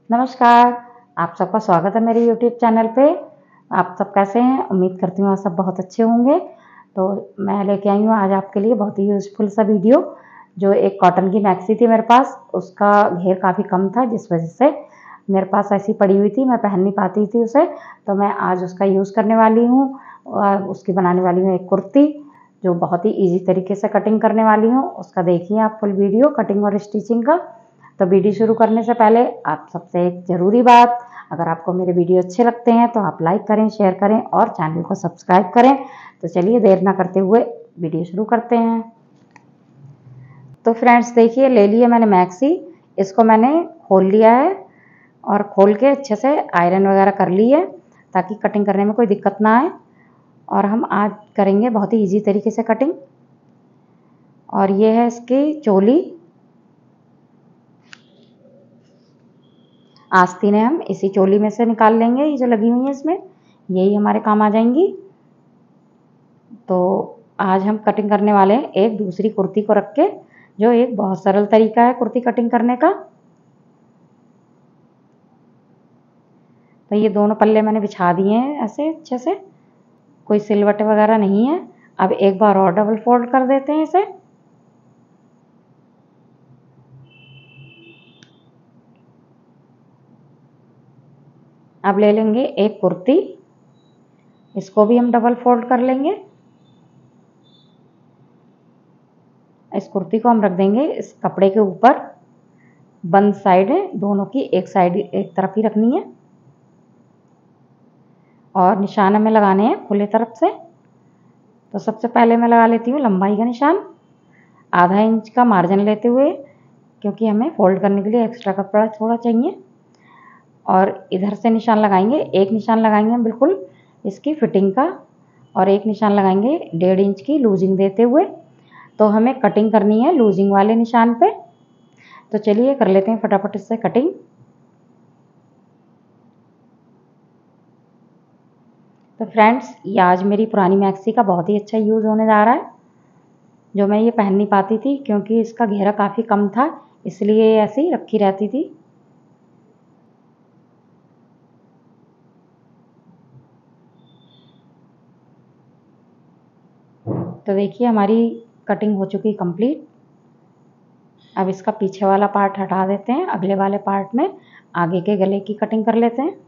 नमस्कार, आप सबका स्वागत है मेरे यूट्यूब चैनल पे। आप सब कैसे हैं? उम्मीद करती हूँ आप सब बहुत अच्छे होंगे। तो मैं लेके आई हूँ आज आपके लिए बहुत ही यूज़फुल सा वीडियो। जो एक कॉटन की मैक्सी थी मेरे पास, उसका घेर काफ़ी कम था जिस वजह से मेरे पास ऐसी पड़ी हुई थी, मैं पहन नहीं पाती थी उसे। तो मैं आज उसका यूज़ करने वाली हूँ और उसकी बनाने वाली हूँ एक कुर्ती, जो बहुत ही ईज़ी तरीके से कटिंग करने वाली हूँ। उसका देखिए आप फुल वीडियो कटिंग और स्टिचिंग का। तो वीडियो शुरू करने से पहले आप सबसे एक ज़रूरी बात, अगर आपको मेरे वीडियो अच्छे लगते हैं तो आप लाइक करें, शेयर करें और चैनल को सब्सक्राइब करें। तो चलिए देर ना करते हुए वीडियो शुरू करते हैं। तो फ्रेंड्स देखिए, ले लिया मैंने मैक्सी, इसको मैंने खोल लिया है और खोल के अच्छे से आयरन वगैरह कर ली है ताकि कटिंग करने में कोई दिक्कत ना आए। और हम आज करेंगे बहुत ही ईजी तरीके से कटिंग। और ये है इसकी चोली, आस्तीनें हम इसी चोली में से निकाल लेंगे, ये जो लगी हुई है इसमें, यही हमारे काम आ जाएंगी। तो आज हम कटिंग करने वाले हैं एक दूसरी कुर्ती को रख के, जो एक बहुत सरल तरीका है कुर्ती कटिंग करने का। तो ये दोनों पल्ले मैंने बिछा दिए हैं ऐसे अच्छे से, कोई सिलवट वगैरह नहीं है। अब एक बार और डबल फोल्ड कर देते हैं इसे। अब ले लेंगे एक कुर्ती, इसको भी हम डबल फोल्ड कर लेंगे। इस कुर्ती को हम रख देंगे इस कपड़े के ऊपर। बंद साइड है दोनों की, एक साइड एक तरफ ही रखनी है और निशान हमें लगाने हैं खुले तरफ से। तो सबसे पहले मैं लगा लेती हूँ लंबाई का निशान, आधा इंच का मार्जिन लेते हुए, क्योंकि हमें फोल्ड करने के लिए एक्स्ट्रा कपड़ा थोड़ा चाहिए। और इधर से निशान लगाएंगे, एक निशान लगाएंगे हम बिल्कुल इसकी फिटिंग का और एक निशान लगाएंगे 1.5 इंच की लूजिंग देते हुए। तो हमें कटिंग करनी है लूजिंग वाले निशान पे। तो चलिए कर लेते हैं फटाफट इससे कटिंग। तो फ्रेंड्स, ये आज मेरी पुरानी मैक्सी का बहुत ही अच्छा यूज़ होने जा रहा है, जो मैं ये पहन नहीं पाती थी क्योंकि इसका घेरा काफ़ी कम था, इसलिए ऐसे ही रखी रहती थी। तो देखिए हमारी कटिंग हो चुकी कंप्लीट। अब इसका पीछे वाला पार्ट हटा देते हैं, अगले वाले पार्ट में आगे के गले की कटिंग कर लेते हैं।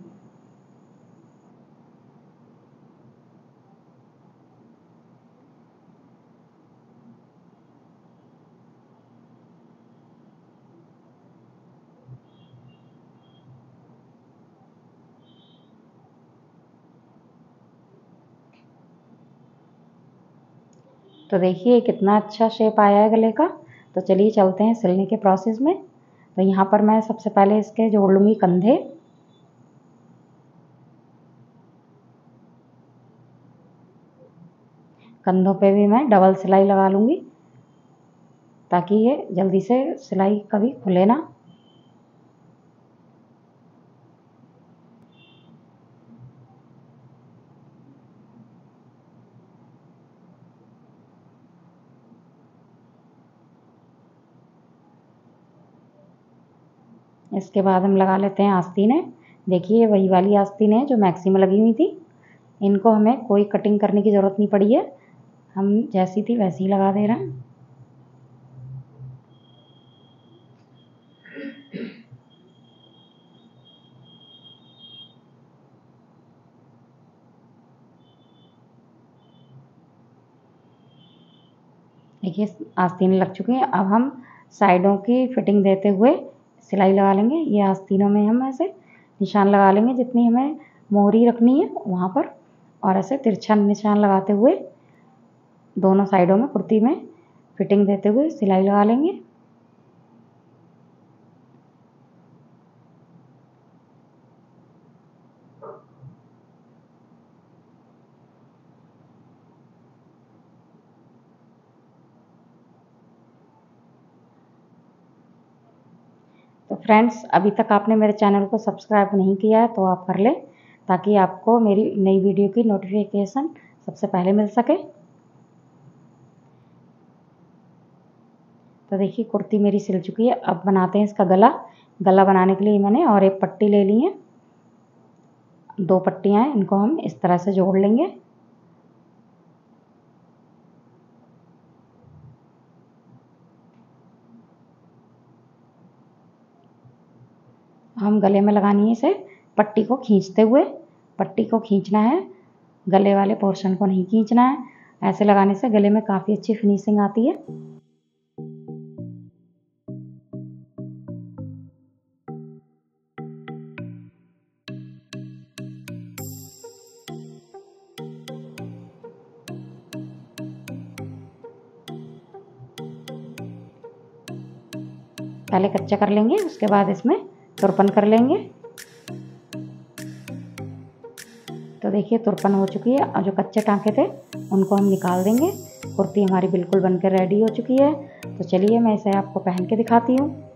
तो देखिए कितना अच्छा शेप आया है गले का। तो चलिए चलते हैं सिलने के प्रोसेस में। तो यहाँ पर मैं सबसे पहले इसके जोड़ लूँगी कंधे। कंधों पे भी मैं डबल सिलाई लगा लूँगी ताकि ये जल्दी से सिलाई कभी खुले ना। इसके बाद हम लगा लेते हैं आस्तीनें। देखिए वही वाली आस्तीनें जो मैक्सी में लगी हुई थी, इनको हमें कोई कटिंग करने की ज़रूरत नहीं पड़ी है, हम जैसी थी वैसी ही लगा दे रहे हैं। देखिए आस्तीनें लग चुकी हैं। अब हम साइडों की फिटिंग देते हुए सिलाई लगा लेंगे। ये आस्तीनों में हम ऐसे निशान लगा लेंगे जितनी हमें मोहरी रखनी है वहाँ पर, और ऐसे तिरछा निशान लगाते हुए दोनों साइडों में कुर्ती में फिटिंग देते हुए सिलाई लगा लेंगे। तो फ्रेंड्स, अभी तक आपने मेरे चैनल को सब्सक्राइब नहीं किया है तो आप कर लें, ताकि आपको मेरी नई वीडियो की नोटिफिकेशन सबसे पहले मिल सके। तो देखिए कुर्ती मेरी सिल चुकी है। अब बनाते हैं इसका गला। गला बनाने के लिए मैंने और एक पट्टी ले ली है, 2 पट्टियाँ हैं, इनको हम इस तरह से जोड़ लेंगे। हम गले में लगानी है इसे पट्टी को खींचते हुए, पट्टी को खींचना है, गले वाले पोर्शन को नहीं खींचना है। ऐसे लगाने से गले में काफ़ी अच्छी फिनिशिंग आती है। पहले कच्चा कर लेंगे, उसके बाद इसमें तुरपन कर लेंगे। तो देखिए तुरपन हो चुकी है और जो कच्चे टाँके थे उनको हम निकाल देंगे। कुर्ती हमारी बिल्कुल बनकर रेडी हो चुकी है। तो चलिए मैं इसे आपको पहन के दिखाती हूँ।